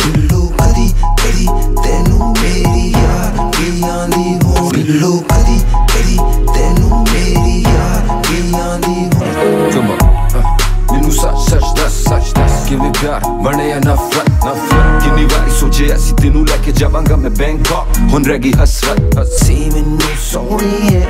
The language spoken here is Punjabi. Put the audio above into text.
ਬਿੱਲੂ ਕਦੀ ਕਦੀ ਤੈਨੂੰ ਮੇਰੀ ਯਾਰ ਕੀ ਆਂਦੀ ਹੋ ਬਿੱਲੂ ਕਦੀ ਕਦੀ ਤੈਨੂੰ ਮੇਰੀ ਯਾਰ ਕੀ ਆਂਦੀ ਹੋ ਮੈਨੂੰ ਸੱਚ ਦੱਸ ਕਿਵੇਂ ਪਿਆਰ ਬਣਿਆ ਨਫ਼ਰਤ ਕਿੰਨੀ ਵਾਰੀ ਸੋਚਿਆ ਸੀ ਤੈਨੂੰ ਲੈ ਕੇ ਜਾਵਾਂਗਾ ਮੈਂ ਬੈਂਕਾਕ ਹੁਣ ਰਹਿ ਗਈ ਹਸਰਤ ਸੀ ਮੈਨੂੰ ਸੋਹਣੀਏ